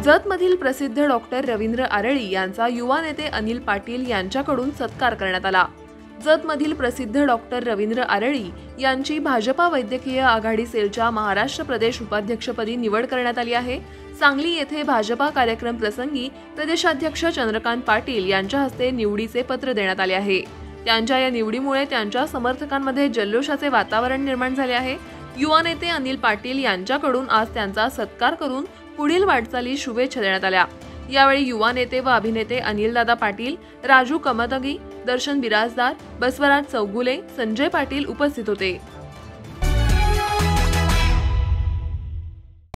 जतमधील प्रसिद्ध डॉक्टर रवींद्र आरळी यांचा युवा नेते अनिल पाटील यांच्याकडून सत्कार करण्यात आला। जतमधील प्रसिद्ध डॉक्टर रवींद्र आरळी यांची भाजपा वैद्यकीय आघाडी सेलच्या महाराष्ट्र प्रदेश उपाध्यक्षपदी निवड करण्यात आली आहे। सांगली येथे भाजपा कार्यक्रम प्रसंगी प्रदेशाध्यक्ष चंद्रकांत पाटील यांच्या हस्ते निवडीचे पत्र देण्यात आले आहे। त्यांच्या या निवडीमुळे त्यांच्या समर्थकांमध्ये जल्लोषाचे वातावरण निर्माण झाले आहे। युवा नेते अनिल पाटील यांच्याकडून आज त्यांचा सत्कार करून पुढील वाटचाली शुभेच्छा देण्यात आल्या। यावेळी युवा नेते व अभिनेते अनिलदादा पाटील, राजू कमतगी, दर्शन बिराजदार, बसवराज चौगुले, संजय पाटील उपस्थित होते।